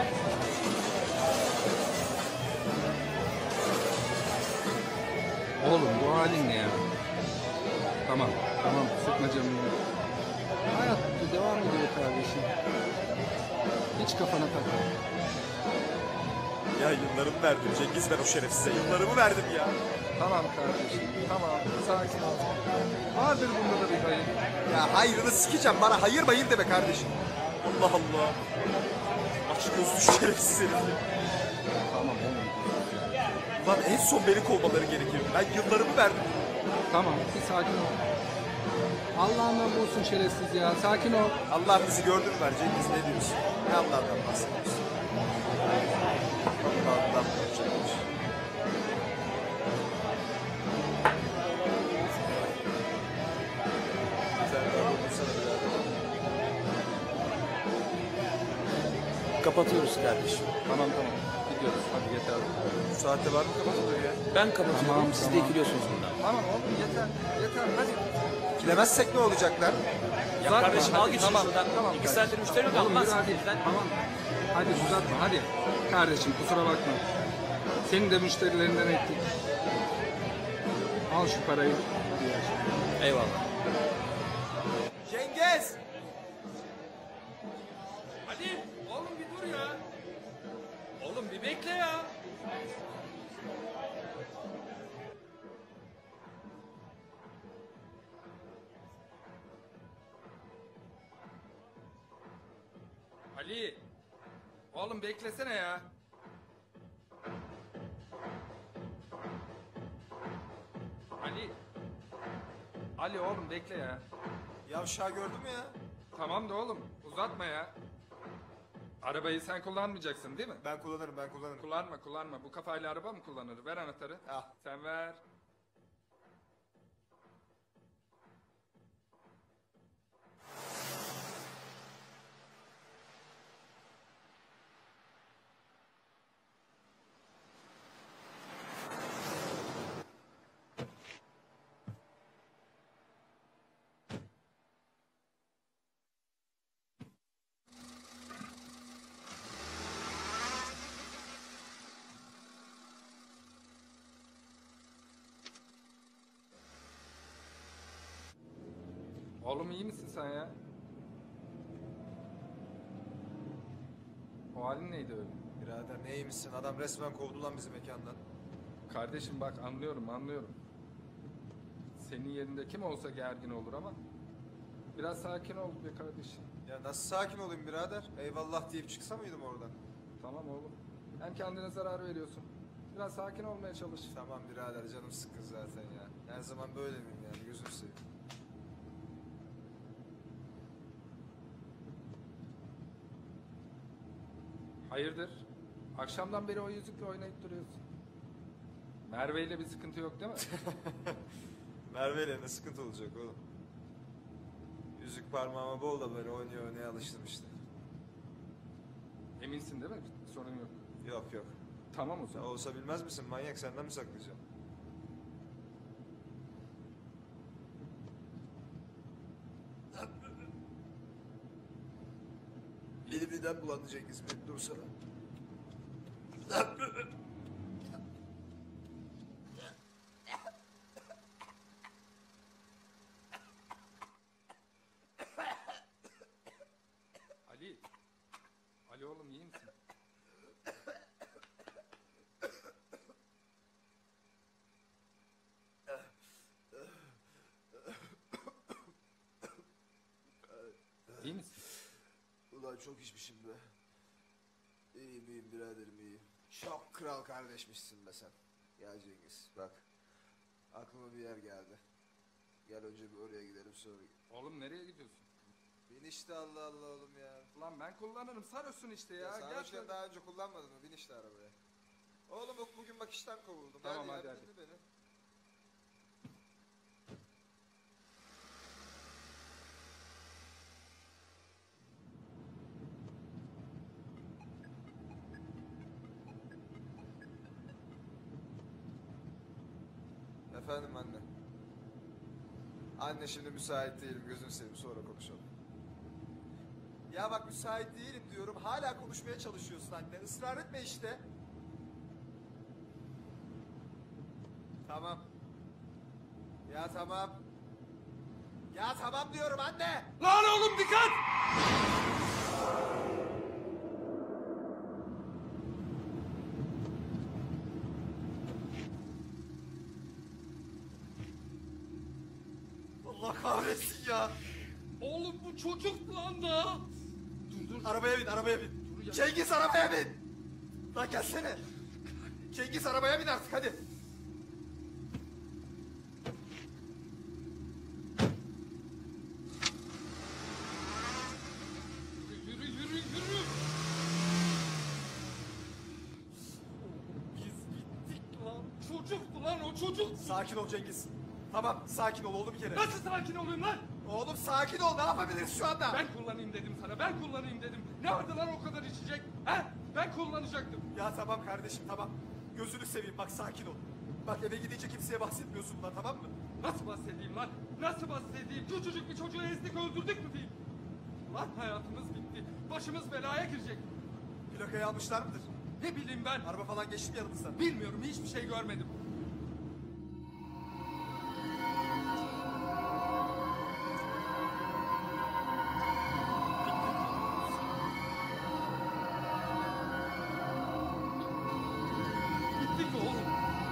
Oğlum bu halin ne ya? Tamam, tamam sıkma canını. Hayat devam ediyor kardeşim. Hiç kafana takma. Ya yıllarımı verdim Cengiz, ben o şerefsize yıllarımı verdim ya. Tamam kardeşim, tamam. Sakin ol. Vardır bunda da bir hayır. Ya hayrını sikeceğim, bana hayır hayır deme kardeşim. Allah Allah. Aç gözlü şerefsiz herif. Tamam oğlum. Ulan en son beni kovmaları gerekir. Ben yıllarımı verdim. Tamam, bir sakin ol. Allah'ından bulsun şerefsiz ya. Sakin ol. Allah bizi gördü mü ver Cengiz, ne diyorsun? Ne Allah'tan bahsediyorsun? Allah'tan bahsediyorsun. Sen de bulsana birader. Kapatıyoruz kardeşim. Tamam tamam. Gidiyoruz. Hadi yeter. Bu saatte var mı kapatılıyor ya? Ben kapatıyorum. Tamam, Siz de tamam. ikiliyorsunuz bundan. Tamam oğlum yeter. Yeter hadi. Kilemezsek ne olacaklar? Ya Uzatma, kardeşim al hadi, git tamam, şuradan. tamam 2 kardeşim. saattir müşteri yok Oğlum, almaz. yürü hadi. Tamam. Hadi uzatma hadi. Kardeşim kusura bakma. Senin de müşterilerinden ettik. Al şu parayı. Hadi yaşa. Eyvallah. Cengiz! Hadi oğlum bir dur ya. Oğlum bir bekle ya. Ali. Oğlum beklesene ya. Ali. Ali oğlum bekle ya. Yavşağı gördün mü ya? Tamam da oğlum uzatma ya. Arabayı sen kullanmayacaksın değil mi? Ben kullanırım, ben kullanırım. Kullanma kullanma. Bu kafayla araba mı kullanır? Ver anahtarı. Al. Sen ver. Oğlum iyi misin sen ya? O halin neydi öyle? Birader neymişsin? Adam resmen kovdu lan bizi mekandan. Kardeşim bak anlıyorum anlıyorum. Senin yerinde kim olsa gergin olur ama biraz sakin ol be kardeşim. Ya nasıl sakin olayım birader? Eyvallah deyip çıksa mıydım oradan? Tamam oğlum. Hem kendine zarar veriyorsun. Biraz sakin olmaya çalış. Tamam birader, canım sıkkın zaten ya. Her zaman böyle miyim yani, gözünü seveyim. Hayırdır? Akşamdan beri o yüzükle oynayıp duruyorsun. Merve ile bir sıkıntı yok değil mi? Merve ile ne sıkıntı olacak oğlum? Yüzük parmağıma bol da böyle oynaya alıştım işte. Eminsin değil mi? Sorun yok. Yok yok. Tamam o Ya zaman. olsa bilmez misin manyak, senden mi saklayacağım? Beni birden bulandı Cengiz, bir dursana. Ali. Ali oğlum iyi misin? İyi misin? Ulan çok içmişim be. İyiyim iyiyim biraderim, iyiyim. Çok kral kardeşmişsin be sen. Ya Cengiz bak. Aklıma bir yer geldi. Gel önce bir oraya gidelim sonra. Oğlum nereye gidiyorsun? Bin işte, Allah Allah oğlum ya. Lan ben kullanırım sarıyorsun işte ya. Ya Gel sarhoşken şöyle. daha önce kullanmadın mı? Bin işte arabaya. Oğlum bugün bak işten kovuldum. Tamam, hadi hadi. dinle beni. Efendim anne. Anne şimdi müsait değilim, gözünü seveyim, sonra konuşalım. Ya bak müsait değilim diyorum. Hala konuşmaya çalışıyorsun anne. Israr etme işte. Tamam. Ya tamam. Ya tamam diyorum anne. Lan oğlum dikkat! Allah kahretsin ya. Oğlum bu çocuk lan da. Dur. Arabaya bin, arabaya bin. Dur ya. Cengiz arabaya bin. Lan gelsene. Cengiz arabaya bin artık hadi. Yürü. Biz bittik lan. Çocuktu lan o çocuk. Sakin ol Cengiz. Tamam sakin ol oğlum bir kere. Nasıl sakin olayım lan? Oğlum sakin ol, ne yapabiliriz şu anda? Ben kullanayım dedim sana. Ben kullanayım dedim. Ne vardı lan o kadar içecek? He? Ben kullanacaktım. Ya tamam kardeşim tamam. Gözünü seveyim bak sakin ol. Bak eve gidince kimseye bahsetmiyorsun bundan tamam mı? Nasıl bahsedeyim lan? Nasıl bahsedeyim? Küçücük bir çocuğu ezdik öldürdük mü diyeyim? Lan hayatımız bitti. Başımız belaya girecek. Plakayı almışlar mıdır? Ne bileyim ben. Araba falan geçti mi yanımızdan? Bilmiyorum, hiçbir şey görmedim. Bittik oğlum.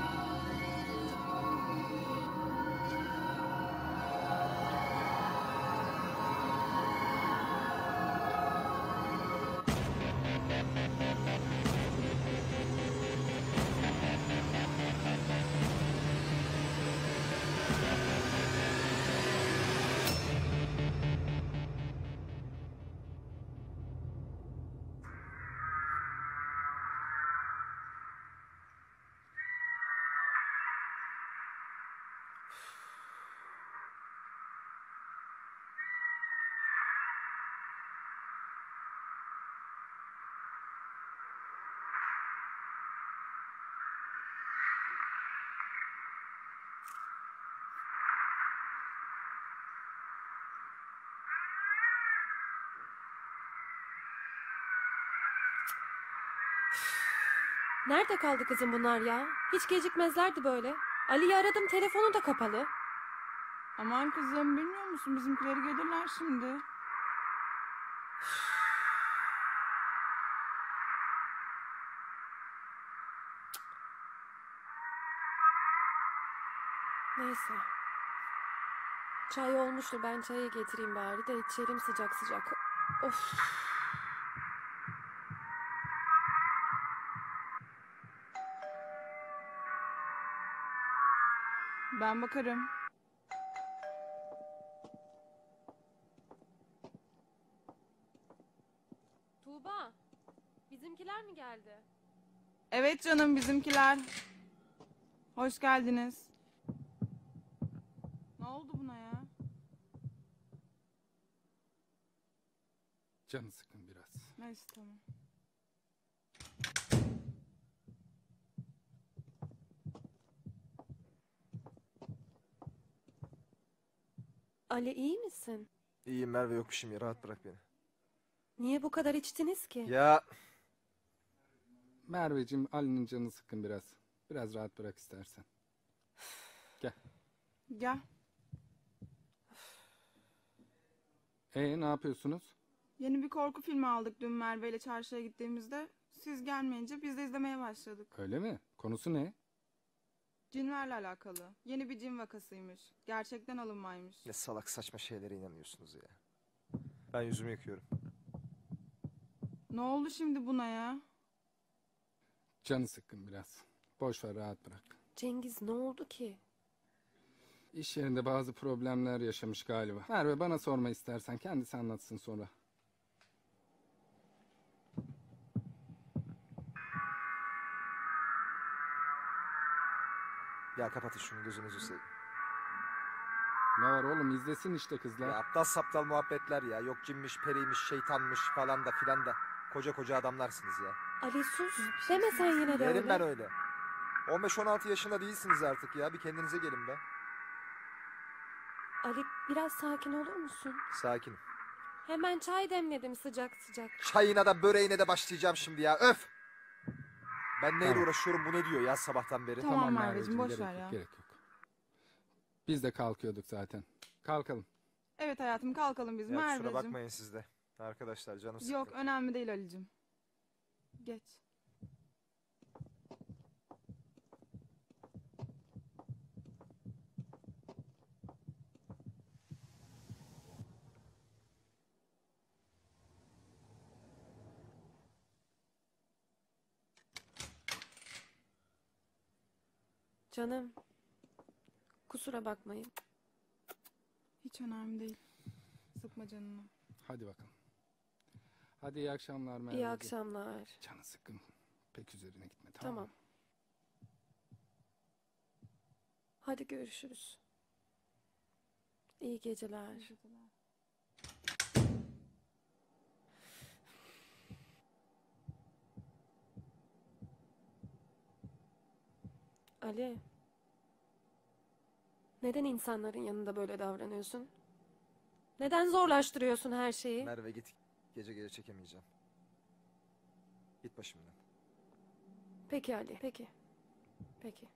Nerede kaldı kızım bunlar ya? Hiç gecikmezlerdi böyle. Ali'yi aradım, telefonu da kapalı. Aman kızım bilmiyor musun bizimkileri gelirler şimdi. Neyse. Çay olmuştur, ben çayı getireyim bari de içelim sıcak sıcak. Of. Ben bakarım. Tuğba, bizimkiler mi geldi? Evet canım bizimkiler. Hoş geldiniz. Ne oldu buna ya? Canı sıkın biraz. Neyse tamam. Ali iyi misin? İyiyim Merve yok bir şeyim ya rahat bırak beni. Niye bu kadar içtiniz ki? Ya Merveciğim, Ali'nin canı sıkın biraz. Biraz rahat bırak istersen. Gel. Gel. Ne yapıyorsunuz? Yeni bir korku filmi aldık dün Merve ile çarşıya gittiğimizde. Siz gelmeyince biz de izlemeye başladık. Öyle mi? Konusu ne? Cinlerle alakalı. Yeni bir cin vakasıymış. Gerçekten alınmaymış. ne salak saçma şeylere inanıyorsunuz ya. Ben yüzümü yıkıyorum. Ne oldu şimdi buna ya? Canı sıkkın biraz. Boş ver, rahat bırak. Cengiz ne oldu ki? İş yerinde bazı problemler yaşamış galiba. Merve, bana sorma istersen, kendisi anlatsın sonra. Ya kapatın şunu gözünüzü seveyim. Ne var oğlum, izlesin işte kızlar. Ya aptal saptal muhabbetler ya. Yok cinmiş, periymiş, şeytanmış falan da filan da. Koca koca adamlarsınız ya. Ali sus, deme sen yine de Derim öyle. ben öyle. 15-16 yaşında değilsiniz artık ya. Bir kendinize gelin be. Ali biraz sakin olur musun? Sakin. Hemen çay demledim sıcak sıcak. Çayına da böreğine de başlayacağım şimdi ya. Öf! Ben neyle Tamam. uğraşıyorum bu ne diyor ya sabahtan beri. Tamam Merveciğim, Merveciğim, boş gerek ver yok, ya. gerek yok. Biz de kalkıyorduk zaten. Kalkalım. Evet hayatım, kalkalım biz Ya kusura Merveciğim. bakmayın siz de. Arkadaşlar canım sıkkın. Yok, önemli değil Ali'cim. Geç. Canım. Kusura bakmayın. Hiç önemli değil. Sıkma canını. Hadi bakalım. Hadi iyi akşamlar Merveciğim. İyi akşamlar. Canı sıkkın. Pek üzerine gitme, tamam Tamam. mı? Hadi görüşürüz. İyi geceler. Ali. Neden insanların yanında böyle davranıyorsun? Neden zorlaştırıyorsun her şeyi? Merve git. Gece gece çekemeyeceğim. Git başımdan. Peki Ali, peki. Peki.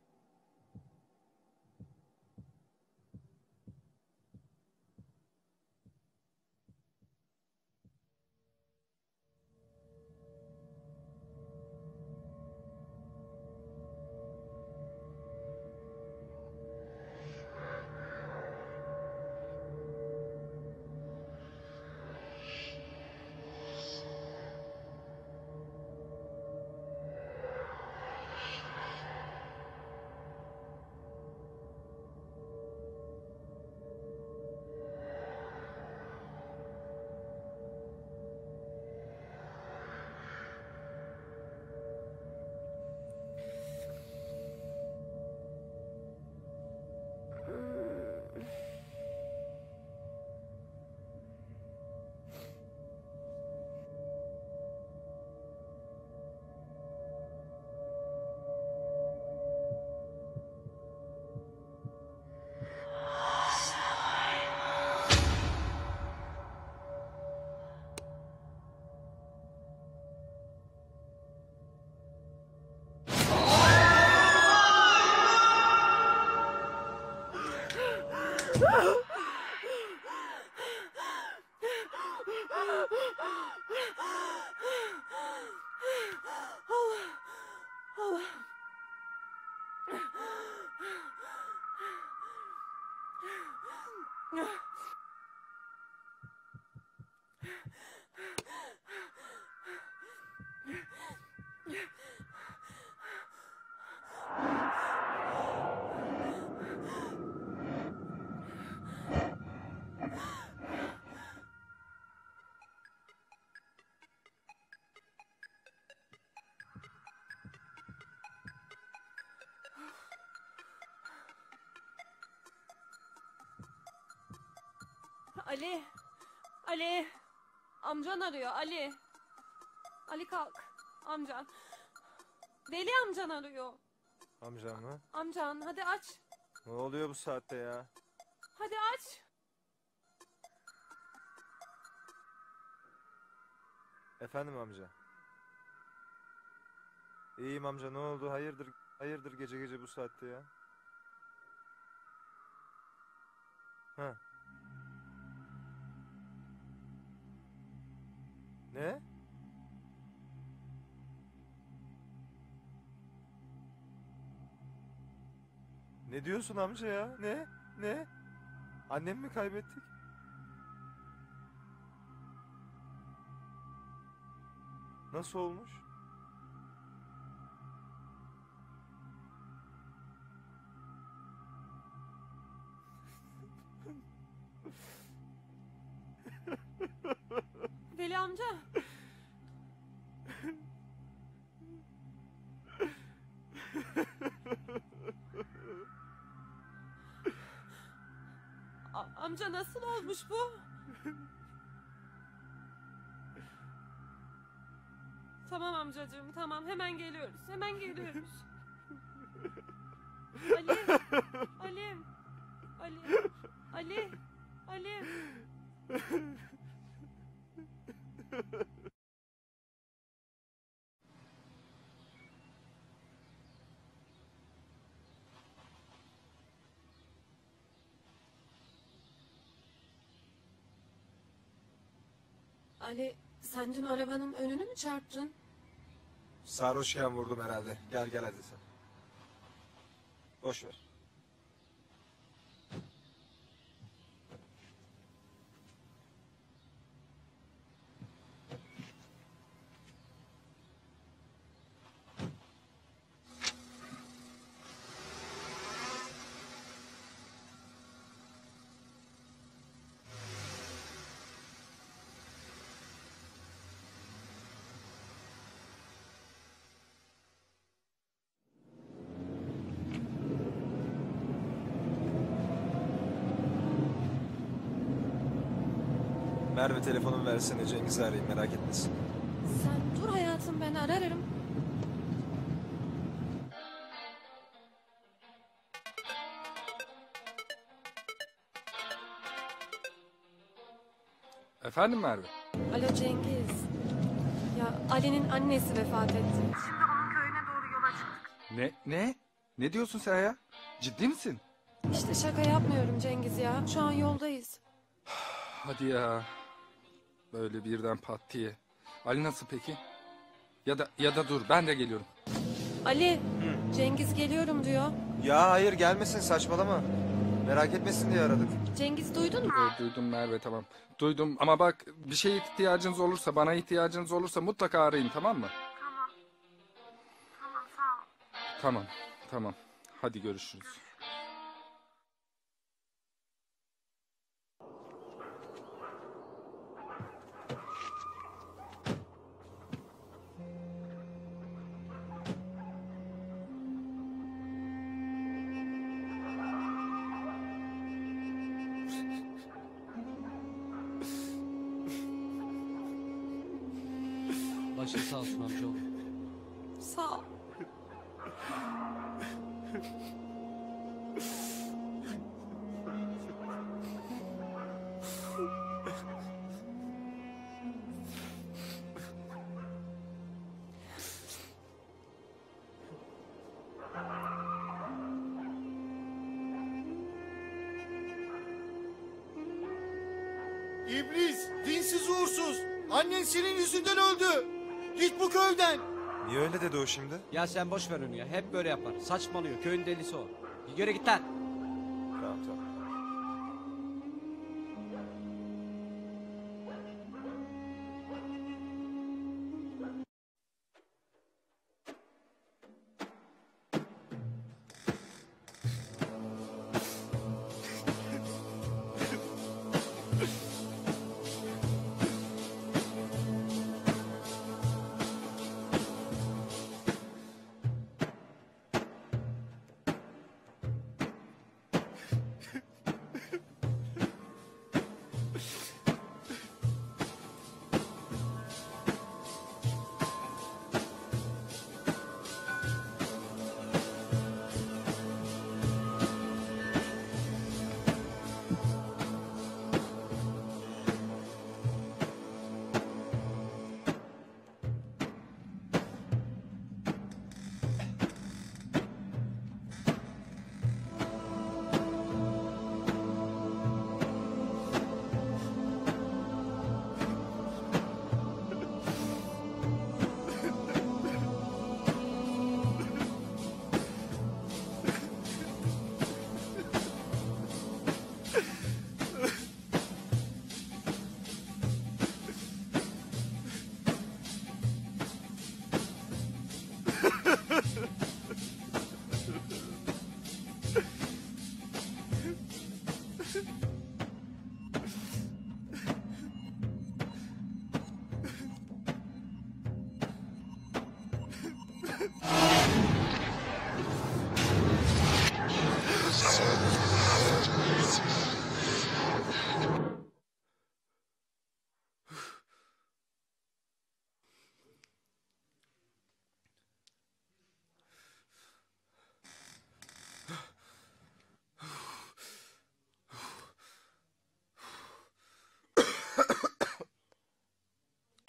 Ali. Ali. Amcan arıyor Ali. Ali kalk. Amcan. Deli amcan arıyor. Amcam mı? Amcan hadi aç. Ne oluyor bu saatte ya? Hadi aç. Efendim amca. İyiyim amca, ne oldu? Hayırdır gece gece bu saatte ya? Ha. Ne? Ne diyorsun amca ya? Ne? Ne? Annemi mi kaybettik? Nasıl olmuş? Deli amca. Amca nasıl olmuş bu? Tamam amcacığım, tamam, hemen geliyoruz. Hemen geliyoruz. Ali. Ali. Ali. Ali. Ali. Ali, sen dün arabanın önünü mü çarptın? Sarhoşken vurdum herhalde. Gel gel hadi sen. Boş ver. Merve telefonumu versene, Cengiz'i arayayım, merak etmesin. Sen dur hayatım, ben ararım. Efendim Merve? Alo Cengiz. Ya Ali'nin annesi vefat etti. Ne diyorsun sen ya? Ciddi misin? İşte şaka yapmıyorum Cengiz ya. Şu an yoldayız. Hadi ya. Böyle birden pat diye. Ali nasıl peki? Ya da dur, ben de geliyorum. Ali, Cengiz geliyorum diyor. Ya hayır, gelmesin, saçmalama. Merak etmesin diye aradık. Cengiz duydun mu? Duydum Merve, tamam. Duydum ama bak, bir şeye ihtiyacınız olursa, bana ihtiyacınız olursa mutlaka arayın, tamam mı? Tamam sağ ol. Tamam. Hadi görüşürüz. Başın sağ olsun amcaoğlu. Sağ ol. İblis, dinsiz uğursuz. Annen senin yüzünden öldü. Git bu köyden. Niye öyle dedi o şimdi? Ya sen boş ver onu ya. Hep böyle yapar. Saçmalıyor. Köyün delisi o. Bir göre git lan. Tamam.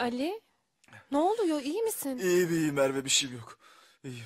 Ali? Ne oluyor? İyi misin? İyiyim Merve, bir şeyim yok. İyiyim.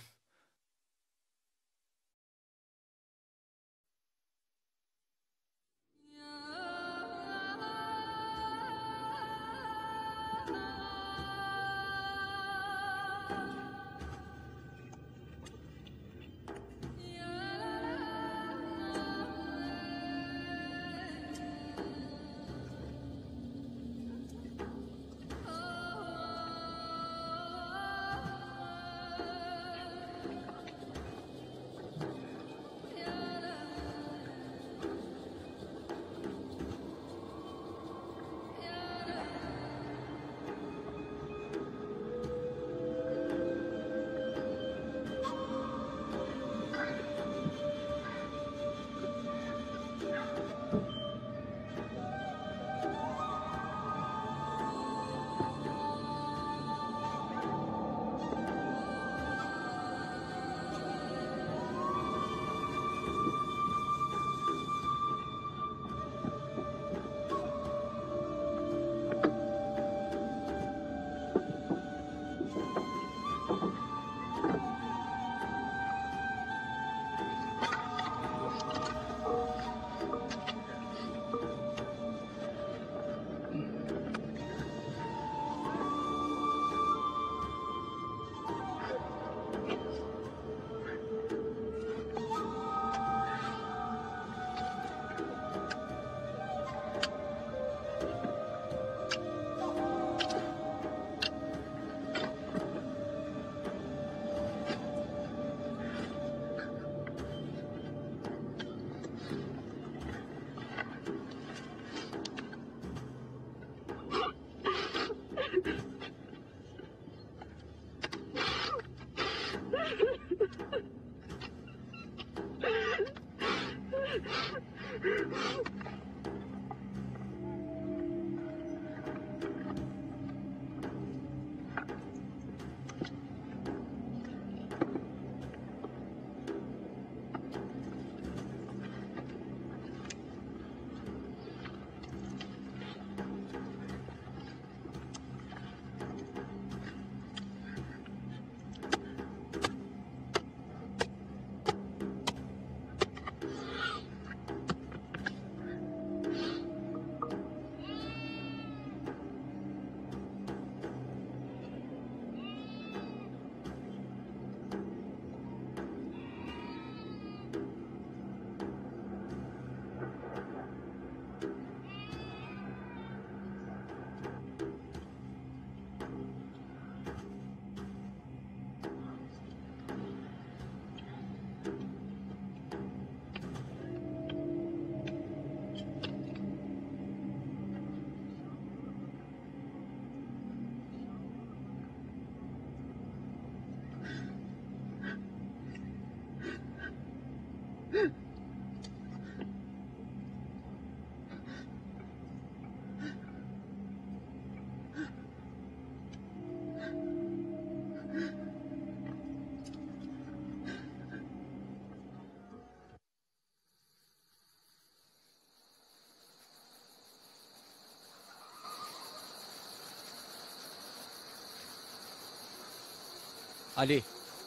Ali.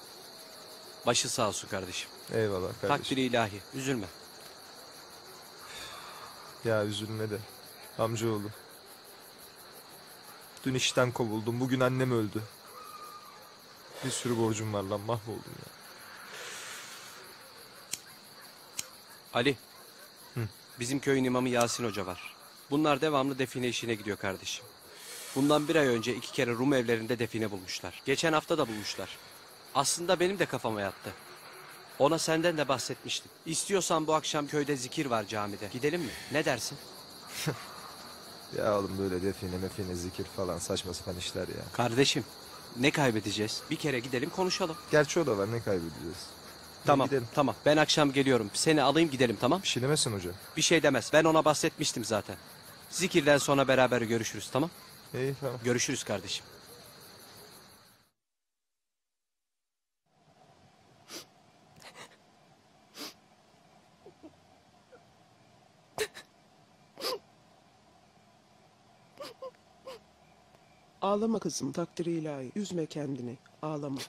Başı sağ olsun kardeşim. Eyvallah kardeşim. Takdiri ilahi. Üzülme. Ya üzülme de. Amcaoğlu. Dün işten kovuldum. Bugün annem öldü. Bir sürü borcum var lan. Mahvoldum ya. Ali. Hı. Bizim köyün imamı Yasin Hoca var. Bunlar devamlı define işine gidiyor kardeşim. Bundan bir ay önce 2 kere Rum evlerinde define bulmuşlar. Geçen hafta da bulmuşlar. Aslında benim de kafama yattı. Ona senden de bahsetmiştim. İstiyorsan bu akşam köyde zikir var camide. Gidelim mi? Ne dersin? Ya oğlum böyle define mefine zikir falan saçma sapan işler ya. Kardeşim ne kaybedeceğiz? Bir kere gidelim konuşalım. Gerçi o da var, ne kaybedeceğiz. Tamam gidelim. tamam ben akşam geliyorum. Seni alayım gidelim, tamam? Bir şey demesin hoca. Bir şey demez. Ben ona bahsetmiştim zaten. Zikirden sonra beraber görüşürüz, tamam? İyi tamam. Görüşürüz kardeşim. Ağlama kızım, takdiri ilahi. Üzme kendini. Ağlama.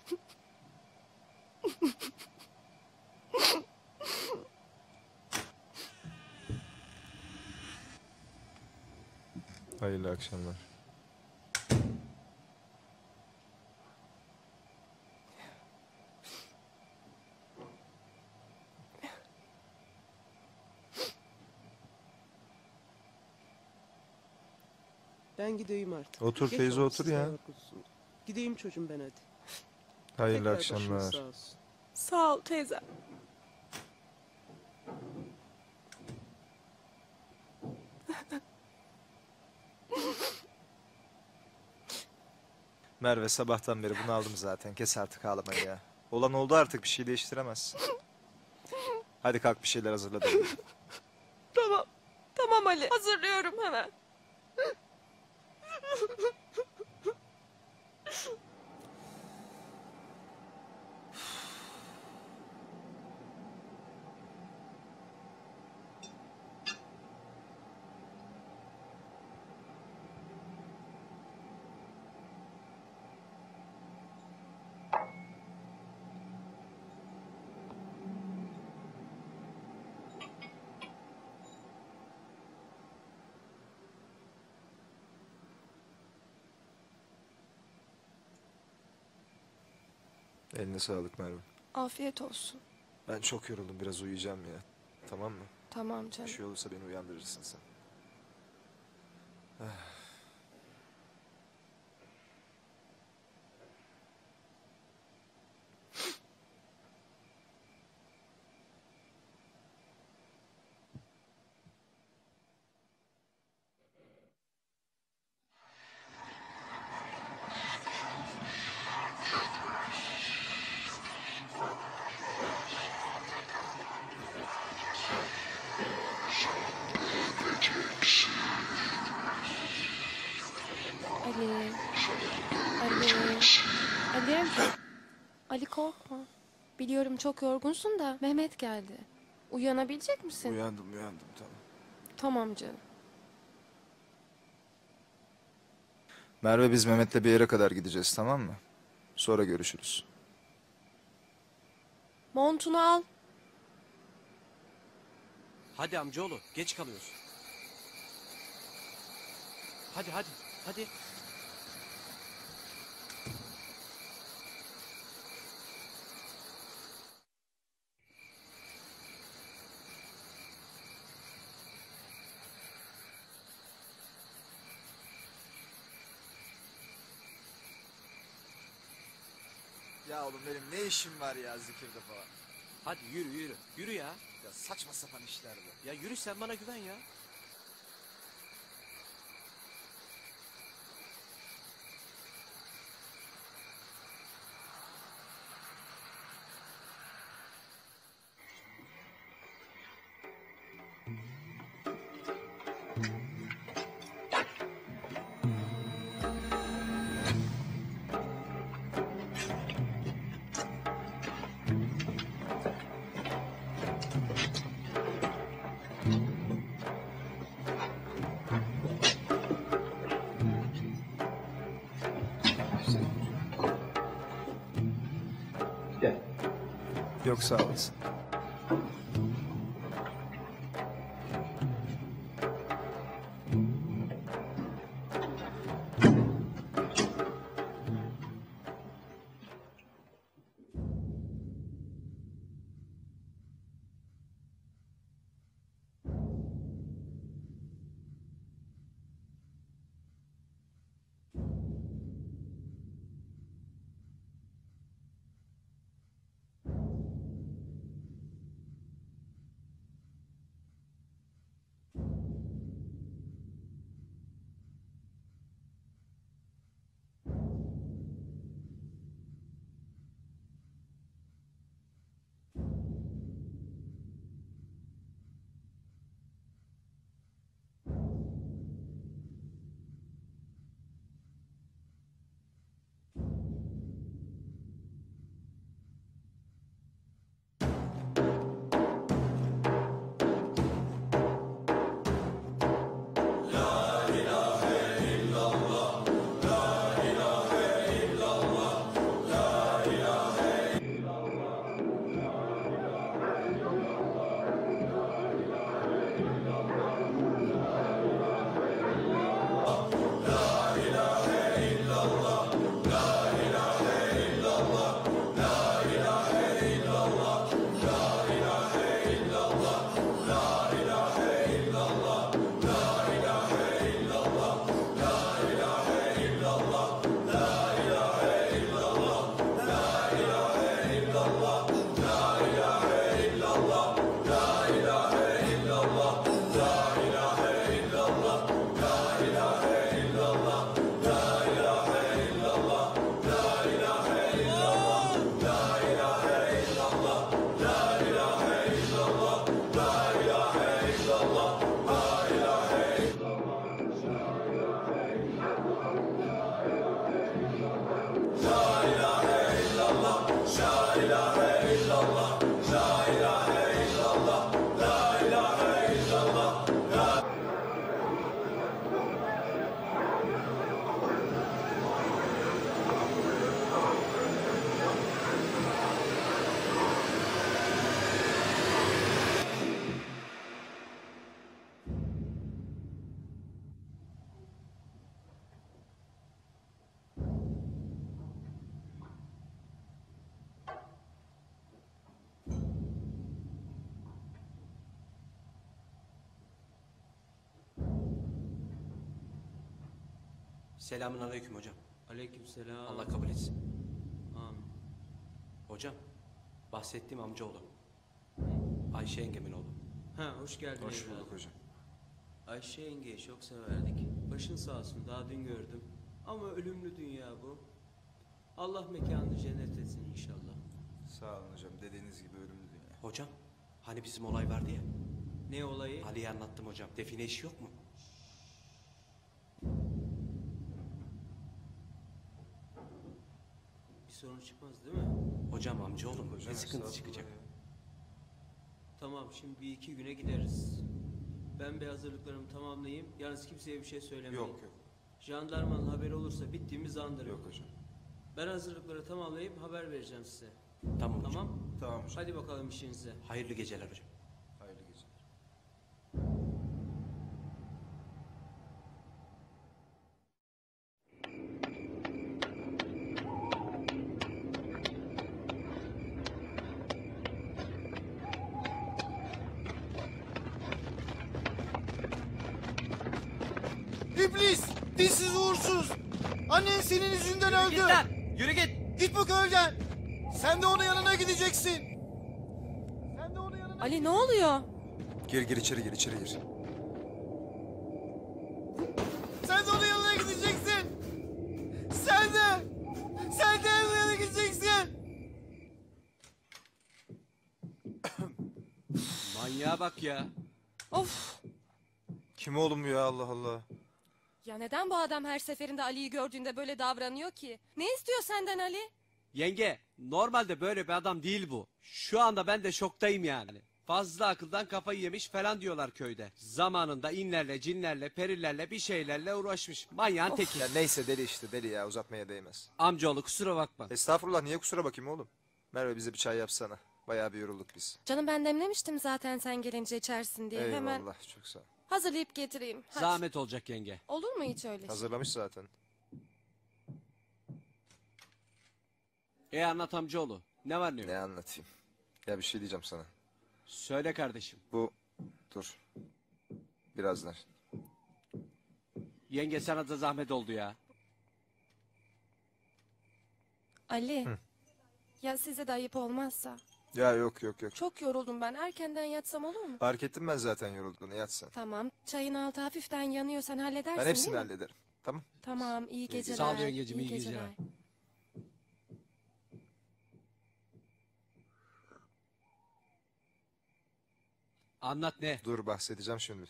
Hayırlı akşamlar. Ben gideyim artık. Otur Geç teyze, oldu, otur siz de ya. yorgunsunuz. Gideyim çocuğum ben hadi. Hayırlı Tekrar başınız akşamlar. sağ olsun. Sağ ol teyze. Merve, sabahtan beri bunu aldım zaten. Kes artık ağlamayı ya. Olan oldu, artık bir şey değiştiremezsin. Hadi kalk, bir şeyler hazırla da. Tamam. Tamam Ali. Hazırlıyorum hemen. Eline sağlık Merve. Afiyet olsun. Ben çok yoruldum, biraz uyuyacağım ya. Tamam mı? Tamam Bir canım. şey olursa beni uyandırırsın sen. Ali. Ali. Ali. Ali korkma. Biliyorum çok yorgunsun da Mehmet geldi. Uyanabilecek misin? Uyandım tamam. Tamam canım. Merve, biz Mehmet'le bir yere kadar gideceğiz, tamam mı? Sonra görüşürüz. Montunu al. Hadi amcaoğlu, geç kalıyorsun. Hadi hadi hadi. Ya oğlum, benim ne işim var ya zikirde falan? Hadi yürü yürü. Yürü ya. Ya saçma sapan işler bu. Ya yürü, sen bana güven ya. Yok, sağ olasın. Selamünaleyküm hocam. Aleykümselam. Allah kabul etsin. Amin. Hocam, bahsettiğim amcaoğlu. Ayşe yengemin oğlu. Ha, hoş geldin Hoş evladım. bulduk hocam. Ayşe yengeyi çok severdik. Başın sağ olsun, daha dün gördüm. Ama ölümlü dünya bu. Allah mekanını cennet etsin inşallah. Sağ olun hocam. Dediğiniz gibi ölümlü dünya. Hocam, hani bizim olay vardı ya. Ne olayı? Ali'ye anlattım hocam. Define işi yok mu? Bir sorun çıkmaz değil mi? Hocam amcaoğlum Hocam, ne sıkıntı estağfurullah çıkacak? ya. Tamam, şimdi bir iki güne gideriz. Ben bir hazırlıklarımı tamamlayayım. Yalnız kimseye bir şey söylemeyin. Yok yok. Jandarmanın haberi olursa bittiğimiz andır. Yok hocam. Ben hazırlıkları tamamlayıp haber vereceğim size. Tamam hocam. Tamam? Tamam hocam. Hadi bakalım işinize. Hayırlı geceler hocam. Hayırlı geceler. İblis! Dilsiz uğursuz! Annen senin yüzünden öldü! Git lan! Yürü git! Git bu köyden! Sen de onun yanına gideceksin! Sen de onun yanına... Ali ne oluyor? Gir içeri gir içeri gir. Sen de onun yanına gideceksin! Sen de! Sen de onun yanına gideceksin! Manyağa bak ya. Of! Kim oğlum bu ya Allah Allah. Ya neden bu adam her seferinde Ali'yi gördüğünde böyle davranıyor ki? Ne istiyor senden Ali? Yenge, normalde böyle bir adam değil bu. Şu anda ben de şoktayım yani. Fazla akıldan kafayı yemiş falan diyorlar köyde. Zamanında inlerle, cinlerle, perilerle bir şeylerle uğraşmış. Manyağın teki. Ya neyse deli işte deli ya uzatmaya değmez. Amcaoğlu kusura bakma. Estağfurullah niye kusura bakayım oğlum. Merve bize bir çay yapsana. Bayağı bir yorulduk biz. Canım ben demlemiştim zaten sen gelince içersin diye. Eyvallah Hemen çok sağ ol. hazırlayıp getireyim. Hadi. Zahmet olacak yenge. Olur mu hiç öyle şey? Hazırlamış zaten. Anlat amcaoğlu. Ne var ne yok? Ne anlatayım? Ya bir şey diyeceğim sana. Söyle kardeşim. Bu dur. Birazdan. Yenge sana da zahmet oldu ya. Ali. Ya size de ayıp olmazsa. Ya yok yok yok. Çok yoruldum ben. Erkenden yatsam olur mu? Fark ettim ben zaten yorulduğunu yatsan. Tamam. Çayın altı hafiften yanıyor. Sen halledersin Ben hepsini değil mi? hallederim. Tamam. Tamam. İyi geceler. Sağ ol yengeciğim, iyi geceler. Anlat ne? Dur bahsedeceğim şimdi.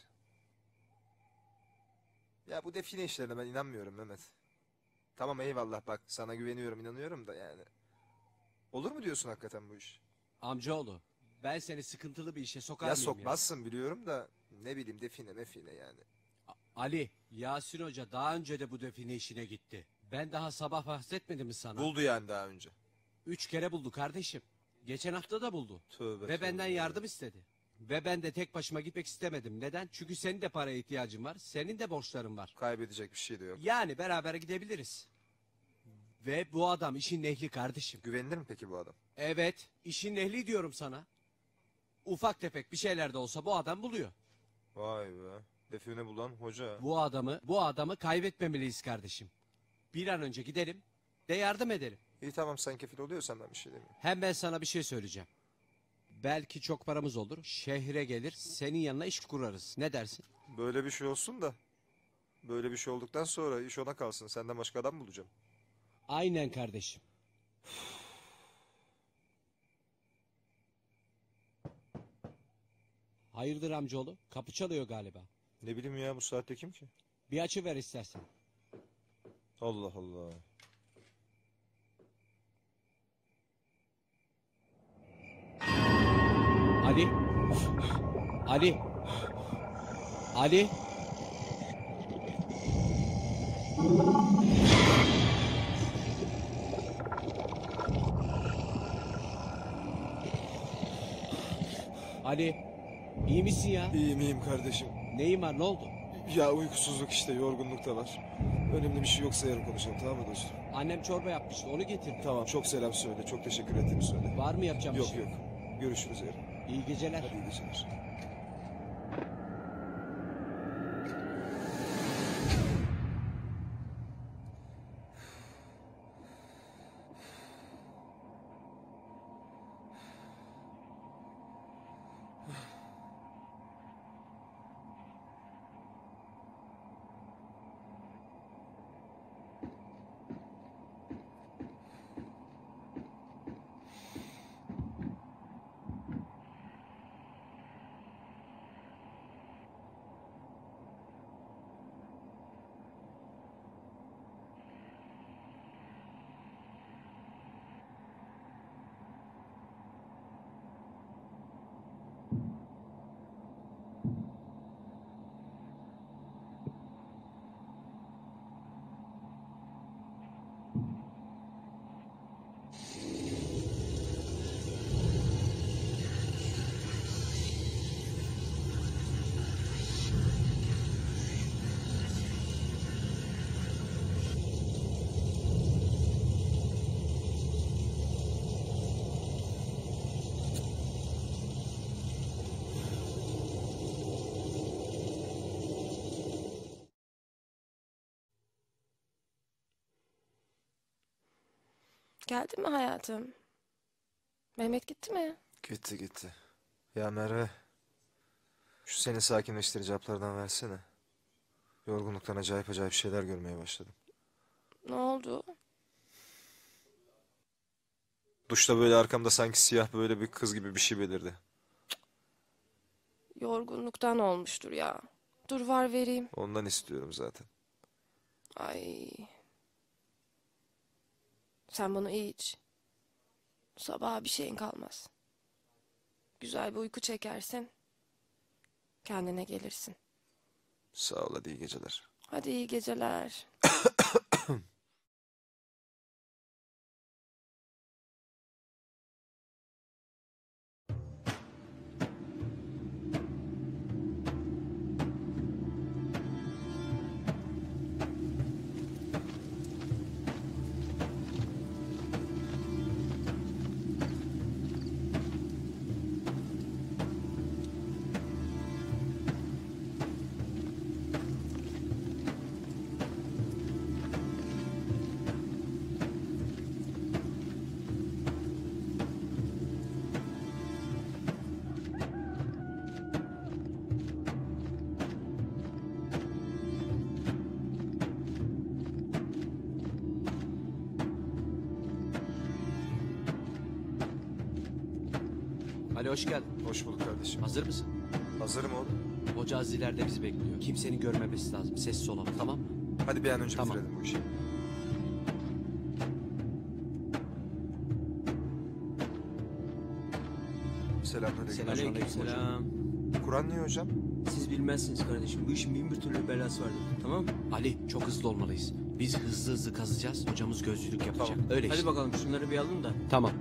Ya bu define işlerine ben inanmıyorum Mehmet. Tamam eyvallah bak sana güveniyorum inanıyorum da yani. Olur mu diyorsun hakikaten bu iş? Amcaoğlu, ben seni sıkıntılı bir işe sokar Ya mıyım sokmazsın biliyorum da ne bileyim define mefine yani. Ali, Yasin Hoca daha önce de bu define işine gitti. Ben daha sabah bahsetmedim mi sana? Buldu yani daha önce. 3 kere buldu kardeşim. Geçen hafta da buldu. Tövbe Ve benden tövbe. yardım istedi. Ve ben de tek başıma gitmek istemedim. Neden? Çünkü senin de paraya ihtiyacın var. Senin de borçların var. Kaybedecek bir şey de yok. Yani beraber gidebiliriz. Ve bu adam işin ehli kardeşim. Güvenilir mi peki bu adam? Evet, işin ehli diyorum sana. Ufak tefek bir şeyler de olsa bu adam buluyor. Vay be. Define bulan hoca. Bu adamı kaybetmemeliyiz kardeşim. Bir an önce gidelim de yardım edelim. İyi tamam sen kefil oluyorsan ben bir şey demiyorum. Hem ben sana bir şey söyleyeceğim. Belki çok paramız olur. Şehre gelir, senin yanına iş kurarız. Ne dersin? Böyle bir şey olsun da. Böyle bir şey olduktan sonra iş ona kalsın. Senden başka adam bulacağım. Aynen kardeşim. Hayırdır amcaoğlu? Kapı çalıyor galiba. Ne bileyim ya bu saatte kim ki? Bir açı ver istersen. Allah Allah. Ali. Ali. Ali. Ali. İyi misin ya? İyiyim kardeşim. Neyin var, ne oldu? Ya uykusuzluk işte, yorgunluk da var. Önemli bir şey yoksa yarın konuşalım, tamam mı dostum? Annem çorba yapmıştı, onu getirdim. Tamam, çok selam söyle, çok teşekkür ettiğimi söyle. Var mı yapacağım bir Yok şey? yok. Görüşürüz yarın. İyi geceler. Hadi iyi geceler. Geldin mi hayatım? Mehmet gitti mi? Gitti gitti. Ya Merve, şu seni sakinleştirici haplardan versene. Yorgunluktan acayip acayip şeyler görmeye başladım. Ne oldu? Duşta böyle arkamda sanki siyah böyle bir kız gibi bir şey belirdi. Yorgunluktan olmuştur ya. Dur var vereyim. Ondan istiyorum zaten. Ay. Sen bunu iç. Sabaha bir şeyin kalmaz. Güzel bir uyku çekersin. Kendine gelirsin. Sağ ol, hadi iyi geceler. Hadi iyi geceler. Ali hoş geldin. Hoş bulduk kardeşim. Hazır mısın? Hazırım oğlum. Hoca Aziz ileride bizi bekliyor. Kimsenin görmemesi lazım. Sessiz olalım, tamam mı? Hadi bir an önce Tamam. bitirelim bu işi. Selamünaleyküm. Aleykümselam. Kur'an niye hocam? Siz bilmezsiniz kardeşim. Bu işin bin bir türlü belası vardır. Tamam mı? Ali çok hızlı olmalıyız. Biz hızlı hızlı kazacağız. Hocamız gözcülük yapacak. Tamam. Öyle Hadi işte. bakalım şunları bir alın da. Tamam.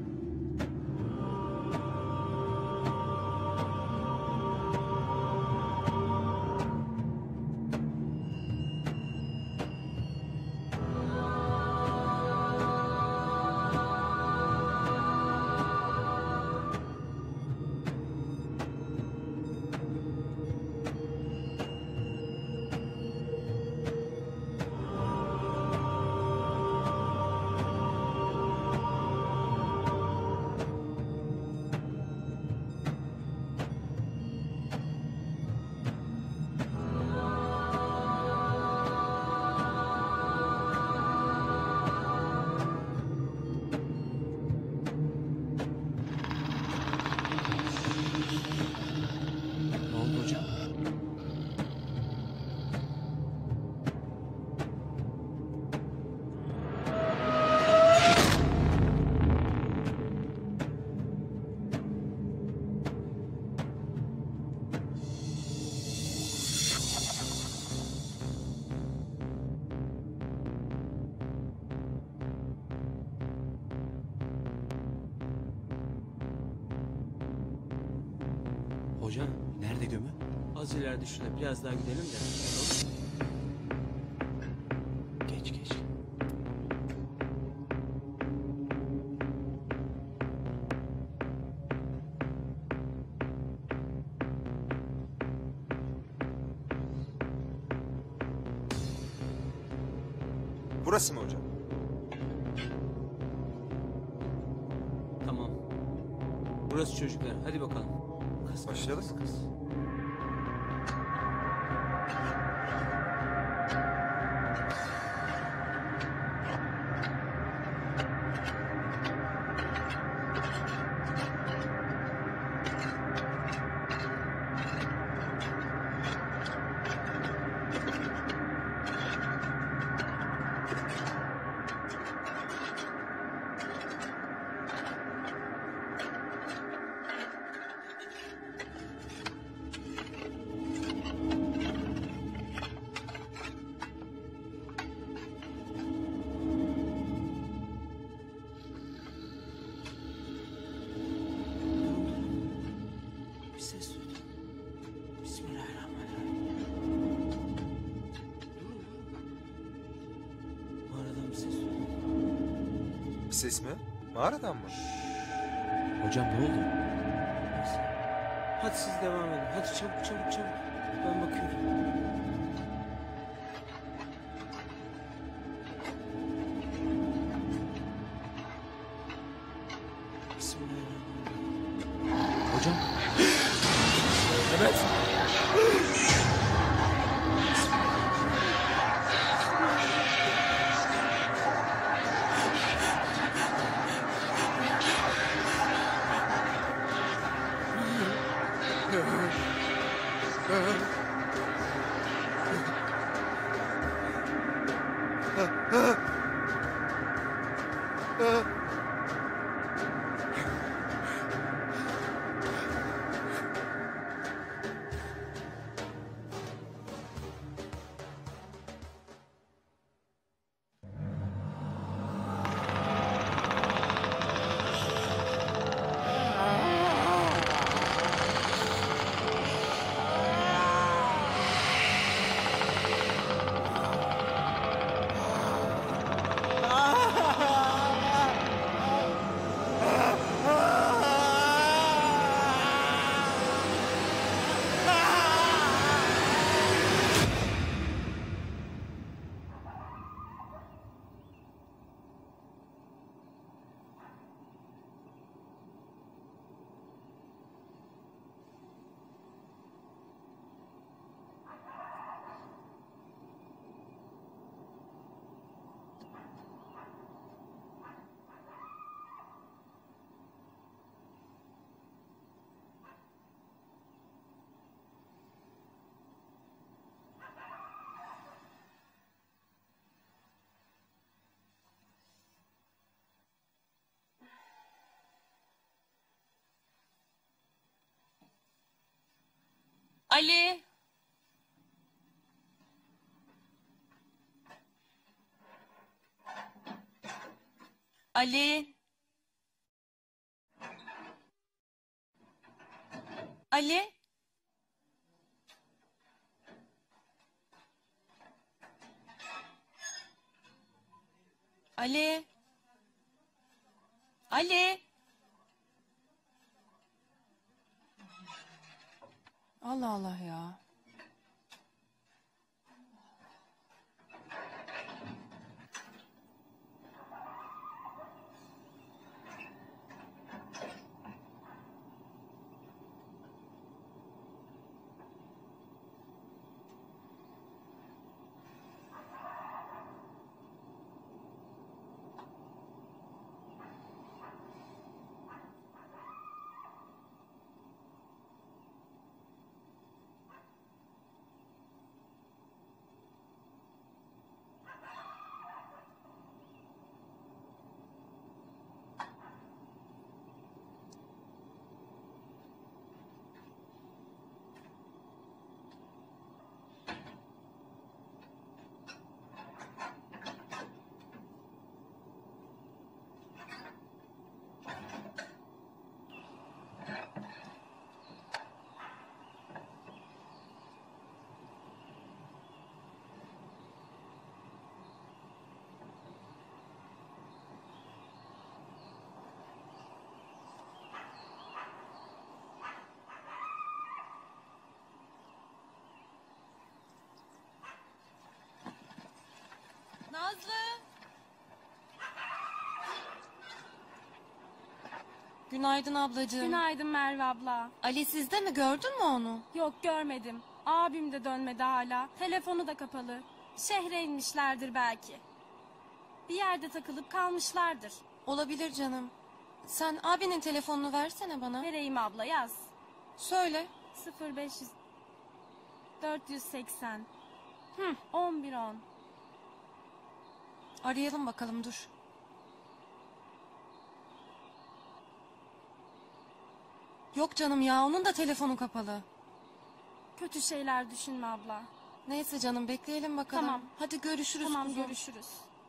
Ne oldu hocam? Hocam nerede gömü? Az ileride şurada biraz daha gidelim de. Geç geç. Burası mı hocam? Tamam. Burası çocuklar. Hadi bakalım. Kız, Başlayalım mı? kız. Bir ses duydum. Bismillahirrahmanirrahim. Mağaradan bir ses duydum. Bir ses mi? Mağaradan mı? Hocam ne oldu? Neyse. Hadi siz devam edin. Hadi çabuk çabuk çabuk. Ben bakıyorum. Bismillahirrahmanirrahim. Hocam. Mehmet! Ali. Ali. Ali. Ali. Ali. Allah Allah ya. Nazlı. Günaydın ablacığım. Günaydın Merve abla. Ali sizde mi, gördün mü onu? Yok görmedim. Abim de dönmedi hala. Telefonu da kapalı. Şehre inmişlerdir belki. Bir yerde takılıp kalmışlardır. Olabilir canım. Sen abinin telefonunu versene bana. Vereyim abla, yaz. Söyle. 0500 480 1110. Arayalım bakalım, dur. Yok canım ya, onun da telefonu kapalı. Kötü şeyler düşünme abla. Neyse canım, bekleyelim bakalım. Tamam. Hadi görüşürüz Tamam, kuzum. görüşürüz.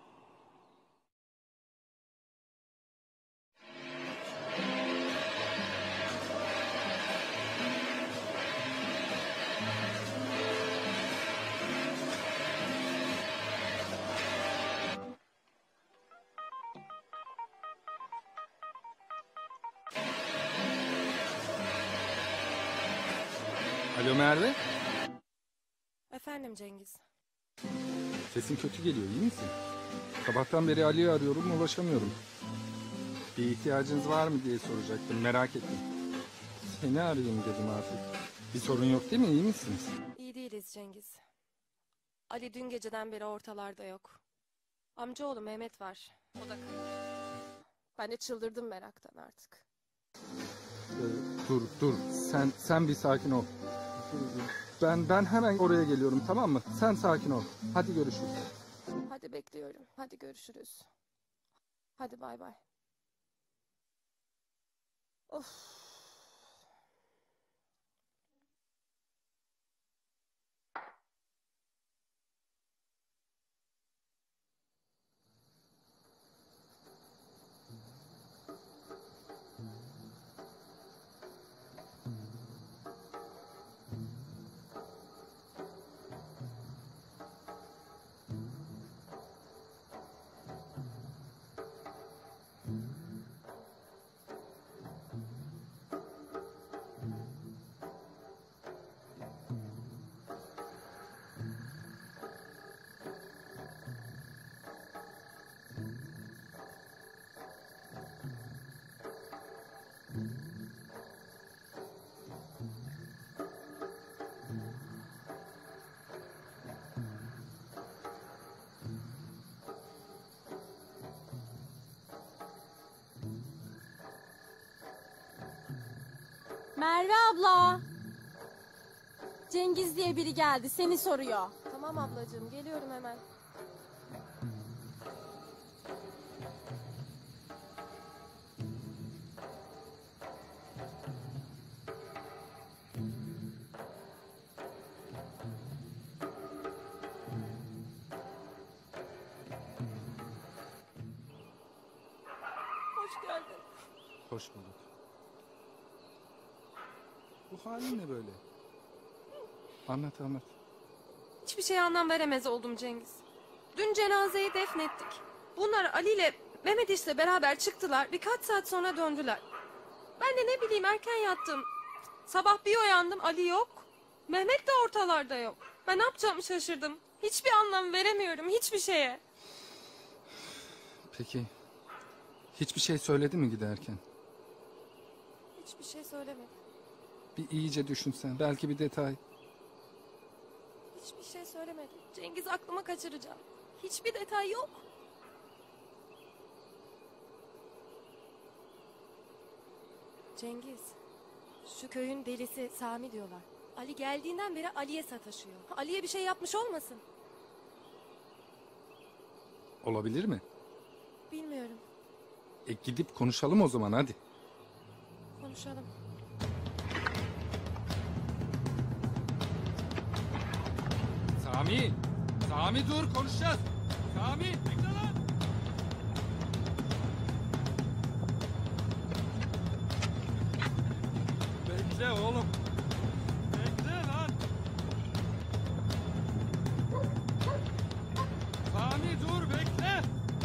Alo Merve. Efendim Cengiz. Sesin kötü geliyor, iyi misin? Sabahtan beri Ali'yi arıyorum, ulaşamıyorum. Bir ihtiyacınız var mı diye soracaktım. Merak ettim. Seni arayayım dedim artık. Bir sorun yok değil mi? İyi misiniz? İyi değiliz Cengiz. Ali dün geceden beri ortalarda yok. Amcaoğlu Mehmet var. O da kayıp. Ben de çıldırdım meraktan artık. Dur. Sen bir sakin ol. Ben hemen oraya geliyorum, tamam mı? Sen sakin ol. Hadi görüşürüz. Hadi bekliyorum. Hadi görüşürüz. Hadi bay bay. Of. Merve abla. Cengiz diye biri geldi, seni soruyor. Tamam ablacığım, geliyorum hemen. Hoş geldin. Hoş bulduk. Bu halin ne böyle? Anlat. Hiçbir şeye anlam veremez oldum Cengiz. Dün cenazeyi defnettik. Bunlar Ali ile Mehmet işte beraber çıktılar. Birkaç saat sonra döndüler. Ben de ne bileyim erken yattım. Sabah bir uyandım, Ali yok. Mehmet de ortalarda yok. Ben ne yapacağımı şaşırdım. Hiçbir anlam veremiyorum hiçbir şeye. Peki, hiçbir şey söyledi mi giderken? Hiçbir şey söylemedi. Bir iyice düşünsen, belki bir detay. Hiçbir şey söylemedi. Cengiz aklıma kaçıracağım. Hiçbir detay yok. Cengiz, şu köyün delisi Sami diyorlar. Ali geldiğinden beri Ali'ye sataşıyor. Ali'ye bir şey yapmış olmasın? Olabilir mi? Bilmiyorum. Gidip konuşalım o zaman, hadi. Konuşalım. Sami dur, konuşacağız. Sami, bekle lan. Bekle oğlum. Bekle lan. Sami dur, bekle.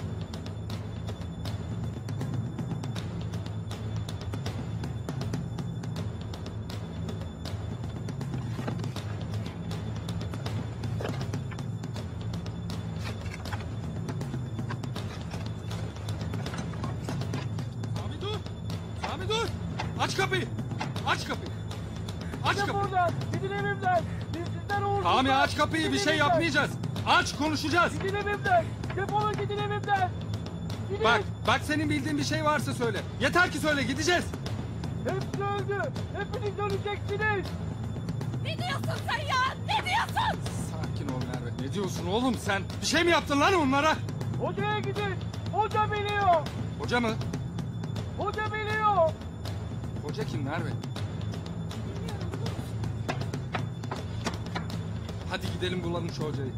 Sami dur. Aç kapıyı. Aç kapıyı. Aç kapıyı. Buradan. Gidin evimden. Biz sizden uğursuzlar. Sami aç kapıyı, Gidin bir şey evimden. yapmayacağız. Aç, konuşacağız. Gidin evimden. Defolun gidin evimden. Gidin. Bak senin bildiğin bir şey varsa söyle. Yeter ki söyle, gideceğiz. Hepsi öldü. Hepiniz öleceksiniz. Ne diyorsun sen ya? Ne diyorsun? Sakin ol Merve. Ne diyorsun oğlum sen? Bir şey mi yaptın lan onlara? Hocaya gidin. Hoca biliyor. Hoca mı? Hoca biliyor. Hoca kim Merve? Hadi gidelim bulalım şu hocayı.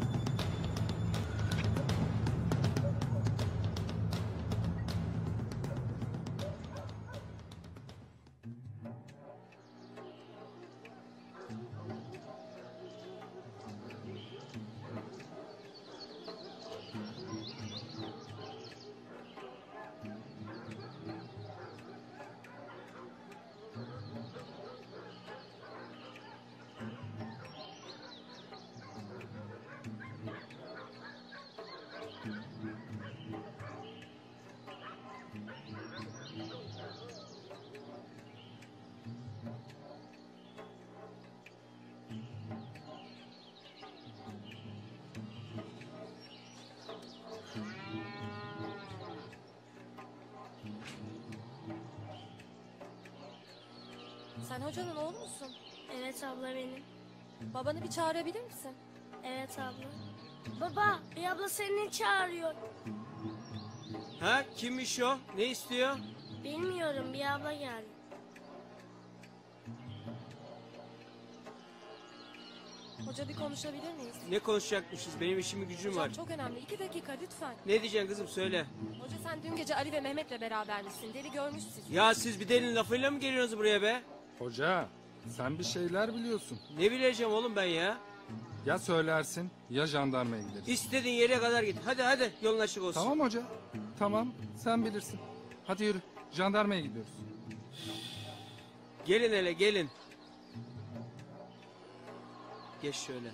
Sen hocanın oğlu musun? Evet abla benim. Babanı bir çağırabilir misin? Evet abla. Baba, bir abla seni çağırıyor. Ha, kimmiş o? Ne istiyor? Bilmiyorum, bir abla geldi. Hoca bir konuşabilir miyiz? Ne konuşacakmışız? Benim işim gücüm var. Hocam çok önemli. 2 dakika lütfen. Ne diyeceksin kızım, söyle. Hoca sen dün gece Ali ve Mehmet'le berabermişsin. Deli görmüş sizi. Ya siz bir delinin lafıyla mı geliyorsunuz buraya be? Hoca sen bir şeyler biliyorsun. Ne bileceğim oğlum ben ya? Ya söylersin ya jandarmaya gideriz. İstediğin yere kadar git. Hadi yolun açık olsun. Tamam hoca. Tamam sen bilirsin. Hadi yürü jandarmaya gidiyoruz. Gelin hele gelin. Geç şöyle.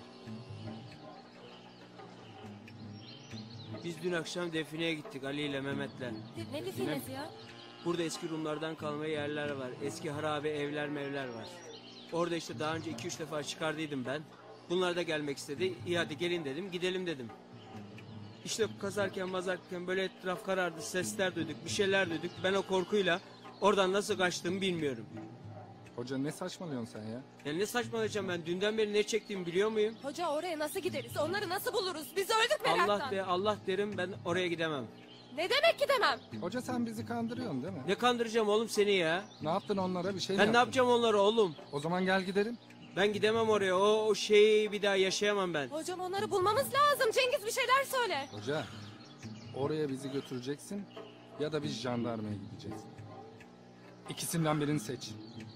Biz dün akşam defineye gittik Ali ile Mehmet'le. Ne definesi ya? Burada eski Rumlardan kalma yerler var. Eski harabe evler mevler var. Orada işte daha önce 2-3 defa çıkardıydım ben. Bunlar da gelmek istedi. İyi hadi gelin dedim, gidelim dedim. İşte kazarken böyle etraf karardı, sesler duyduk, bir şeyler duyduk. Ben o korkuyla oradan nasıl kaçtığımı bilmiyorum. Hoca ne saçmalıyorsun sen ya? Ya ne saçmalayacağım ben? Dünden beri ne çektiğimi biliyor muyum? Hoca oraya nasıl gideriz? Onları nasıl buluruz? Biz öldük meraktan. Allah derim, ben oraya gidemem. Ne demek gidemem? Hoca sen bizi kandırıyorsun değil mi? Ne kandıracağım oğlum seni ya? Ne yaptın onlara, bir şey mi Ben yaptın? ne yapacağım onlara oğlum? O zaman gel gidelim. Ben gidemem oraya. O şeyi bir daha yaşayamam ben. Hocam onları bulmamız lazım. Cengiz bir şeyler söyle. Hoca oraya bizi götüreceksin ya da biz jandarmaya gideceğiz. İkisinden birini seç.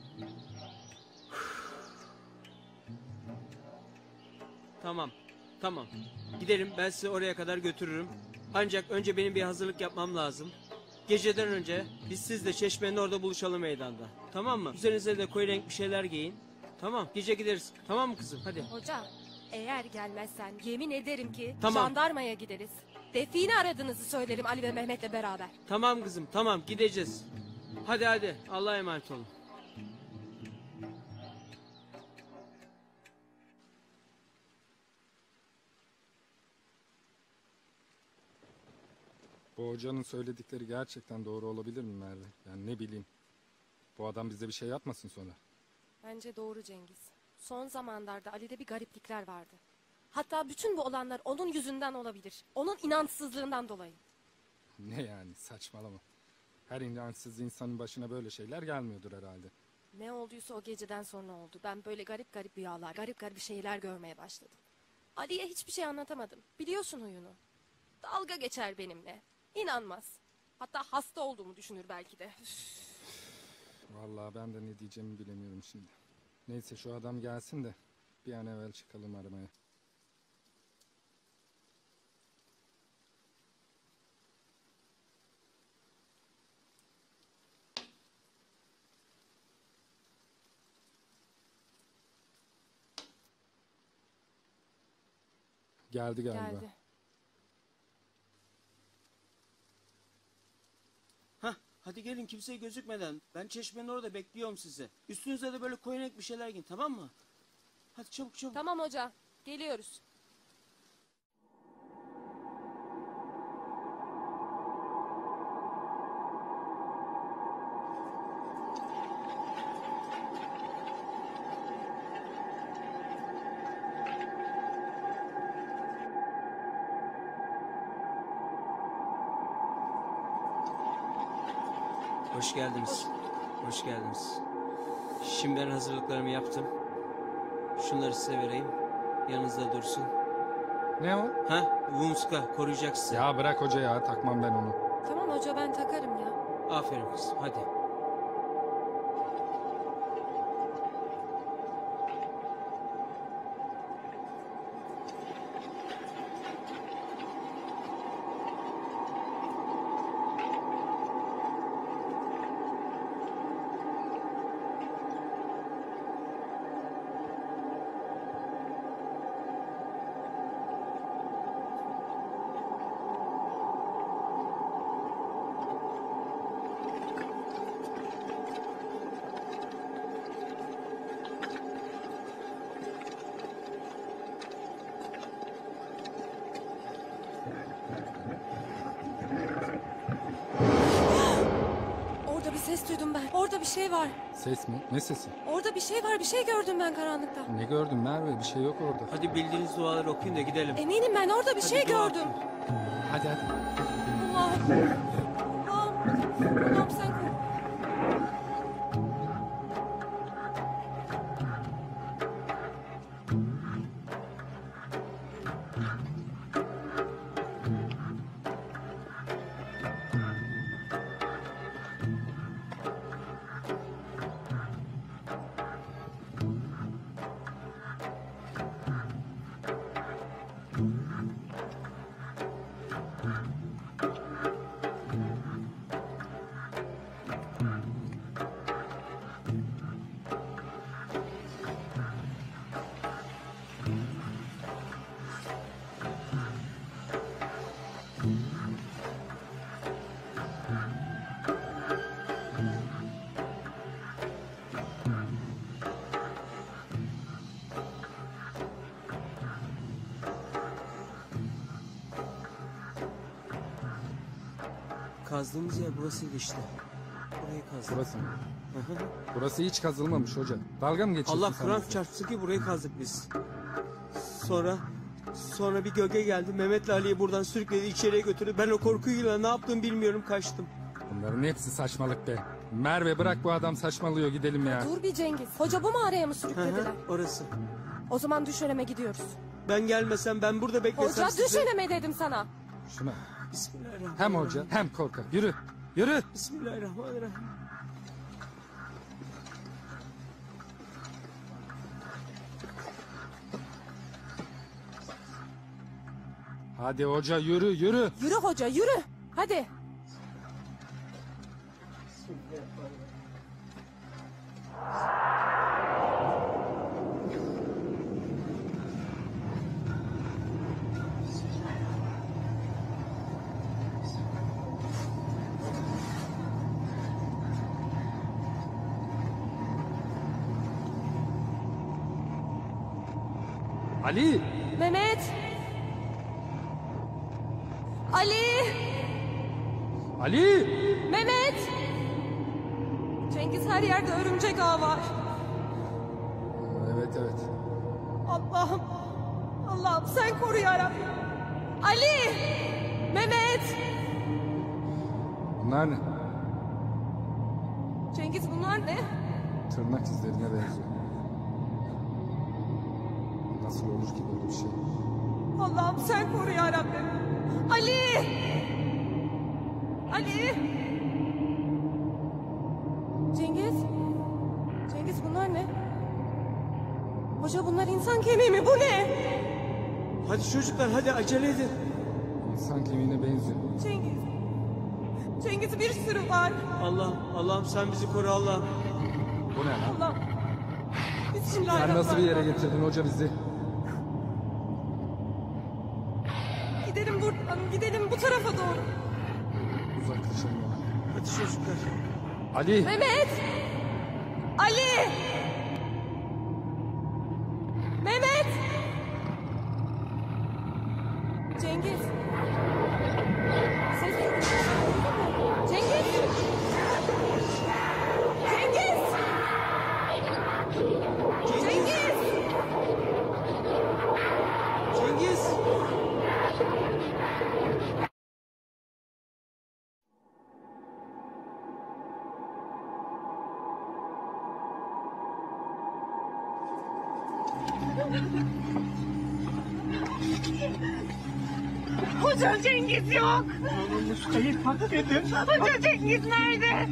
Tamam. Giderim, ben sizi oraya kadar götürürüm. Ancak önce benim bir hazırlık yapmam lazım. Geceden önce biz sizle Çeşme'nin orada buluşalım meydanda. Tamam mı? Üzerinize de koyu renk bir şeyler giyin. Tamam, gece gideriz. Tamam mı kızım? Hadi. Hoca eğer gelmezsen yemin ederim ki Tamam. jandarmaya gideriz. Define aradığınızı söylerim Ali ve Mehmet'le beraber. Tamam kızım, tamam gideceğiz. Hadi. Allah'a emanet olun. Bu hocanın söyledikleri gerçekten doğru olabilir mi Merve? Yani ne bileyim. Bu adam bize bir şey yapmasın sonra. Bence doğru Cengiz. Son zamanlarda Ali'de bir gariplikler vardı. Hatta bütün bu olanlar onun yüzünden olabilir. Onun inançsızlığından dolayı. Ne yani, saçmalama. Her inançsız insanın başına böyle şeyler gelmiyordur herhalde. Ne olduysa o geceden sonra oldu. Ben böyle garip garip rüyalar, garip garip şeyler görmeye başladım. Ali'ye hiçbir şey anlatamadım. Biliyorsun huyunu. Dalga geçer benimle. İnanmaz. Hatta hasta olduğumu düşünür belki de. Vallahi ben de ne diyeceğimi bilemiyorum şimdi. Neyse şu adam gelsin de bir an evvel çıkalım aramaya. Geldi galiba. Geldi. Hadi gelin kimseye gözükmeden. Ben Çeşme'nin orada bekliyorum sizi. Üstünüze de böyle koyu renk bir şeyler giyin, tamam mı? Hadi çabuk. Tamam hoca. Geliyoruz. Hoş geldiniz. Hoş geldiniz. Şimdi ben hazırlıklarımı yaptım. Şunları size vereyim. Yanınızda dursun. Ne o? Bu muska koruyacaksın. Ya bırak hoca ya, takmam ben onu. Tamam hoca ben takarım ya. Aferin kızım, hadi. duydum ben. Orada bir şey var. Ses mi? Ne sesi? Orada bir şey var. Bir şey gördüm ben karanlıkta. Ne gördün Merve? Bir şey yok orada. Hadi bildiğiniz duaları okuyun da gidelim. Eminim ben orada bir şey dua gördüm. Hadi. Allah'ım. Allah'ım. Allah'ım sen koru. Kazdığımız yer burasıydı işte. Burayı kazdık. Burası mı? Hı hı. Burası hiç kazılmamış hoca. Dalga mı geçiyorsun Allah sen Kur'an bize? çarpsın ki burayı kazdık biz. Sonra bir gölge geldi. Mehmet'le Ali'yi buradan sürükledi, içeriye götürdü. Ben o korkuyla ne yaptığımı bilmiyorum, kaçtım. Bunların hepsi saçmalık be. Merve bırak, bu adam saçmalıyor, gidelim ya. Dur bir Cengiz. Hoca bu mağaraya mı sürüklediler? Orası. O zaman düşöneme gidiyoruz. Ben gelmesem, ben burada beklesem Hoca düşöneme dedim sana. Şuna. Bismillahirrahmanirrahim. Hem hoca hem korkak. Yürü. Yürü. Bismillahirrahmanirrahim. Hadi hoca yürü yürü. Yürü hoca yürü. Hadi. Ali. Mehmet. Ali. Ali. Mehmet. Cengiz, her yerde örümcek ağı var. Evet evet. Allah'ım. Allah'ım sen koru yarabbim. Ali. Mehmet. Bunlar ne? Cengiz, bunlar ne? Tırnak izlerine benziyor. Nasıl olur ki böyle bir şey? Allah'ım sen koru yarabbim. Ali. Ali. Cengiz. Cengiz, bunlar ne? Hoca, bunlar insan kemiği mi? Bu ne? Hadi çocuklar, hadi acele edin. İnsan kemiğine benziyor. Cengiz. Cengiz, bir sürü var. Allah'ım sen bizi koru Allah'ım. Bu ne lan? Allah'ım. Sen Bismillahirrahmanirrahim. nasıl bir yere getirdin hoca bizi? Gidelim buradan, gidelim bu tarafa doğru. Uzaklaşalım. Hadi çocuklar. Ali. Mehmet! Ali! Mehmet! Cengiz! Ses yok. Cengiz! Cengiz! Cengiz! Cengiz! Hoca Cengiz yok. Hoca Cengiz nerede?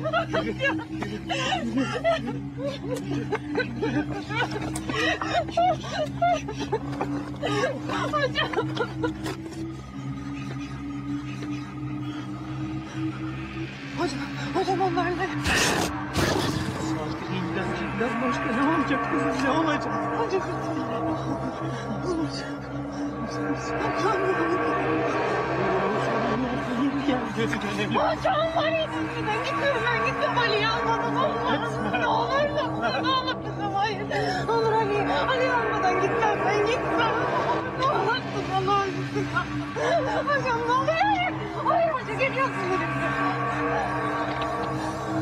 Hocam onlar ne? Biraz başka ne olacak kızım, ne olacak? Hoca Hocam var ya, ben gittim Ali'yi almadan olmaz. Ne olur kızım, hayır. Ne olur Ali almadan gitmem, ben gitmem. Ne olur kızım. Hocam ne olur, hayır hoca geliyorsun elimde. Ne olur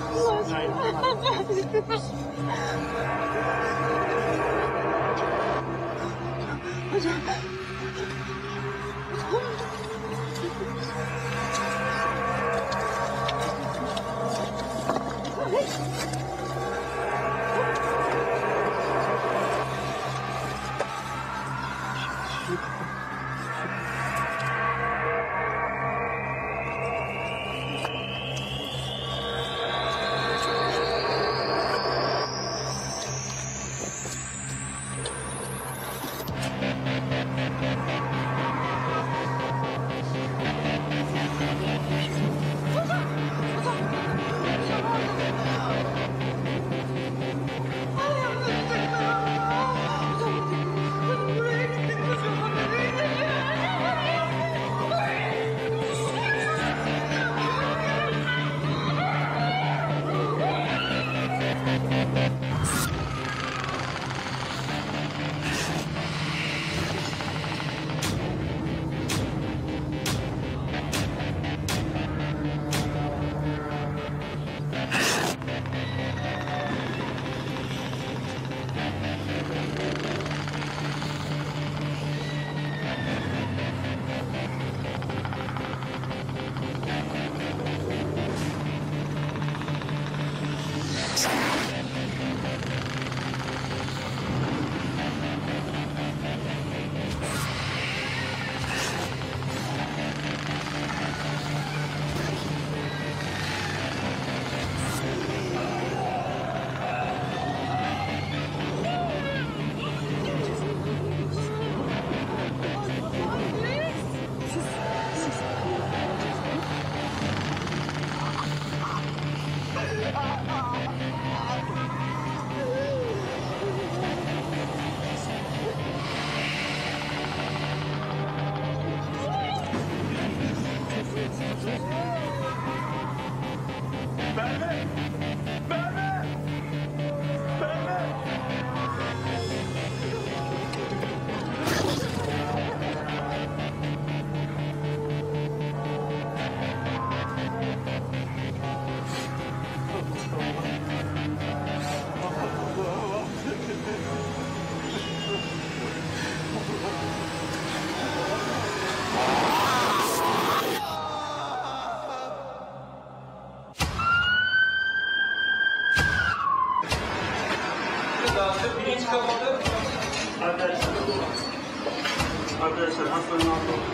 Arkadaşlar hastanın altı oldu.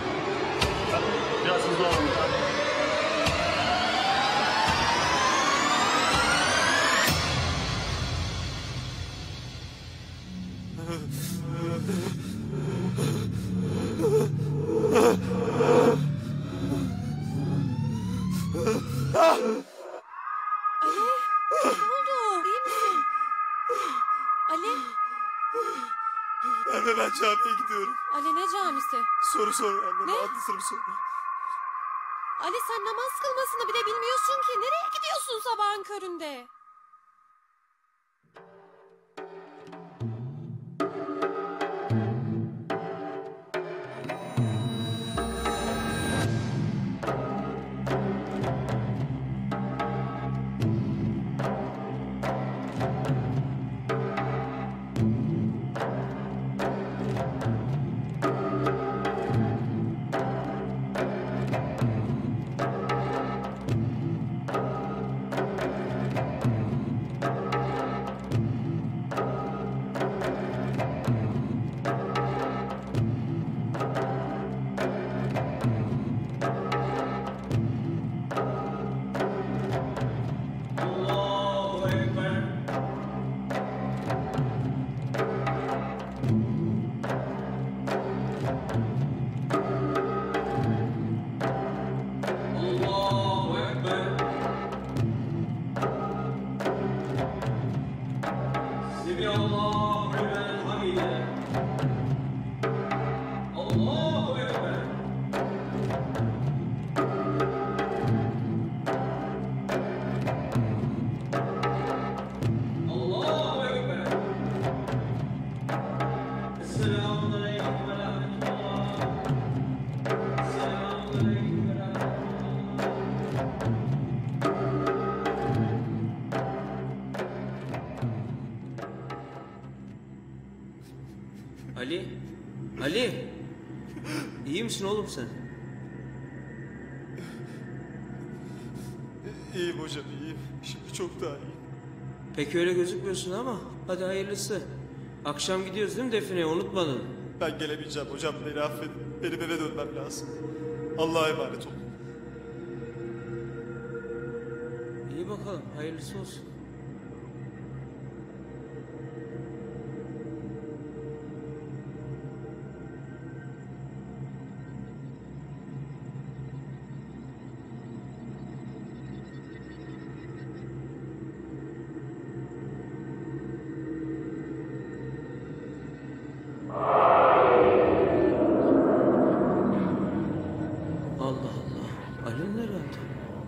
Biraz hızlı olun. Anne ben camiye gidiyorum. Ali ne camisi? Soru sor anne. Ne? Adlı sınıf soru. Ali sen namaz kılmasını bile bilmiyorsun ki. Nereye gidiyorsun sabahın köründe? Thank you. Ali? Ali? İyi misin oğlum sen? İyiyim hocam iyiyim. Şimdi çok daha iyiyim. Pek öyle gözükmüyorsun ama hadi hayırlısı. Akşam gidiyoruz değil mi defineye, unutmadın. Ben gelemeyeceğim hocam, beni affedin. Benim eve dönmem lazım. Allah'a emanet olun. İyi bakalım, hayırlısı olsun. Allah Allah, Ali nerede?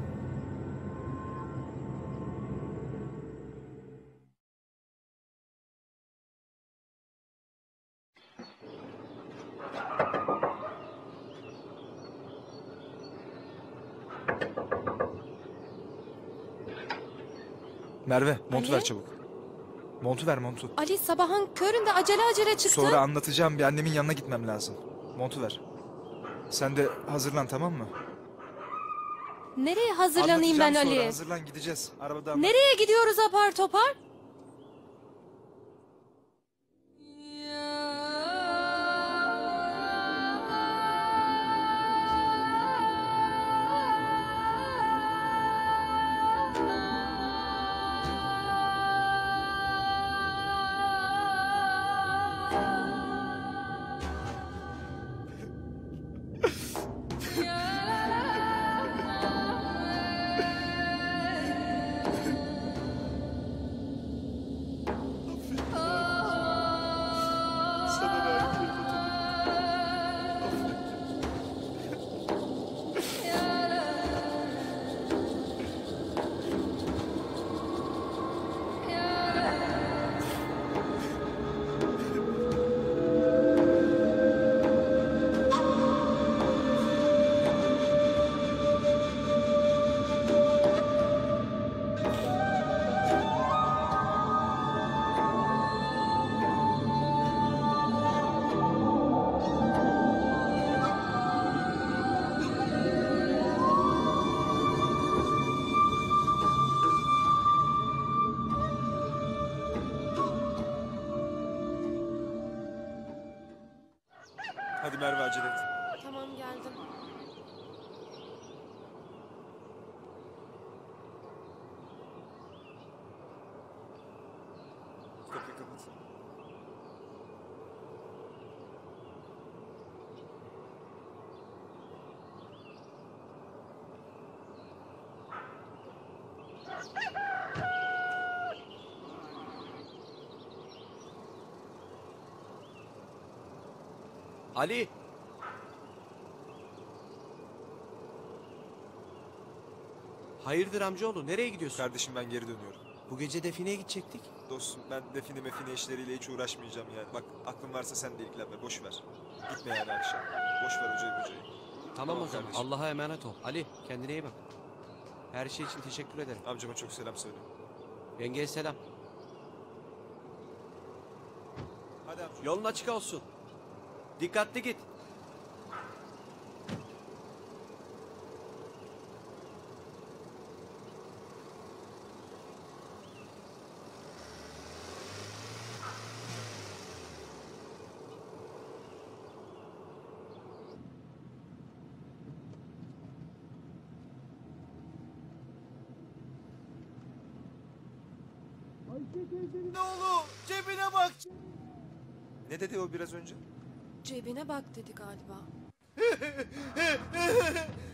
Merve, montu Ali? ver çabuk. Montu ver, montu. Ali sabahın köründe acele çıktı. Sonra anlatacağım, bir annemin yanına gitmem lazım. Montu ver. Sen de hazırlan, tamam mı? Nereye hazırlanayım ben Anlatacağım sonra, Ali? hazırlan, gideceğiz. Arabada Nereye gidiyoruz apar topar? Hadi Merve, acele et. Tamam geldim. Kapıyı kapat. Ali! Hayırdır amcaoğlu, nereye gidiyorsun? Kardeşim ben geri dönüyorum. Bu gece defineye gidecektik. Dostum ben define mefine işleriyle hiç uğraşmayacağım yani. Bak aklın varsa sen de ilgilenme, boş ver. Gitme yani akşam. Boş ver hocayı. Tamam o zaman, kardeşim. Allah'a emanet ol. Ali, kendine iyi bak. Her şey için teşekkür ederim. Amcama çok selam söyle. Yengeye selam. Hadi amca. Yolun açık olsun. Dikkatli git. Ayşe teyzenin oğlu, cebine bak. Ne dedi o biraz önce? Cebine bak dedi galiba.